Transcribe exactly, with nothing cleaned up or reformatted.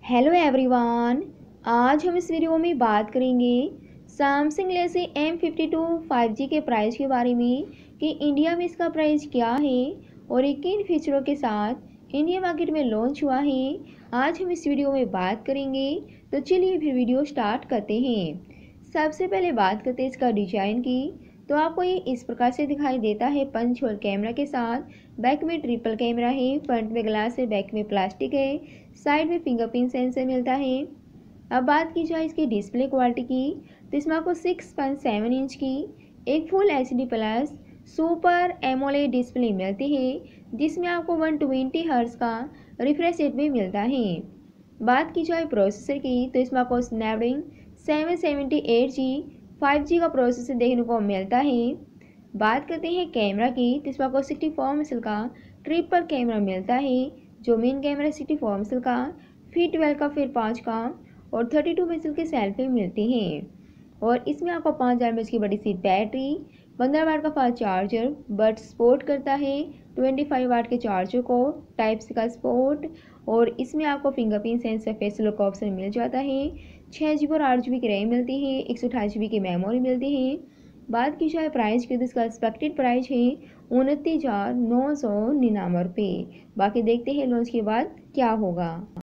Hello everyone, आज हम इस वीडियो में बात करेंगे Samsung Galaxy M fifty two five G के प्राइस के बारे में कि इंडिया में इसका प्राइस क्या है और ये किन फीचरों के साथ इंडिया मार्केट में लॉन्च हुआ है। आज हम इस वीडियो में बात करेंगे, तो चलिए फिर वीडियो स्टार्ट करते हैं। सबसे पहले बात करते हैं इसका डिजाइन की। तो आपको ये इस प्रकार से दिखाई देता है पंच होल कैमरा के साथ। बैक में ट्रिपल कैमरा है, फ्रंट में ग्लास है, बैक में प्लास्टिक है, साइड में फिंगरप्रिंट सेंसर मिलता है। अब बात की जाए इसकी डिस्प्ले क्वालिटी की, तो इसमें आपको सिक्स पॉइंट सेवन इंच की एक full H D plus super AMOLED display मिलती है, जिसमें आपको वन ट्वेंटी हर्ट्ज का रिफ्रेश रेट भी मिलता है। बात की जाए प्रोसेसर की, तो इसमें आपको Snapdragon seven seventy eight G five G का प्रोसेसर देखने को मिलता है। बात करते हैं कैमरा की, तो इसमें आपको सिक्सटी फोर मेगापिक्सल का ट्रिपल कैमरा मिलता है। जो main camera sixty four megapixel का, फिर ट्वेल्व का, फिर पाँच का और थर्टी टू मेगापिक्सल की सेल्फी मिलती हैं। और इसमें आपको पाँच हज़ार एम एच की बड़ी सी बैटरी, पंद्रह वाट का फास्ट चार्जर, बट सपोर्ट करता है ट्वेंटी फाइव वाट के चार्जर को, टाइप सी का सपोर्ट। और इसमें आपको fingerprint sensor face lock option मिल जाता है। छः जी बी और आठ जी बी की रैम मिलती है, एक सौ अठाईस जी बी की मेमोरी मिलती है। बात की जाए प्राइस की, तो इसका एक्सपेक्टेड प्राइस है उनतीस हज़ार नौ सौ निन्यानवे रुपये। बाकी देखते हैं लॉन्च के बाद क्या होगा।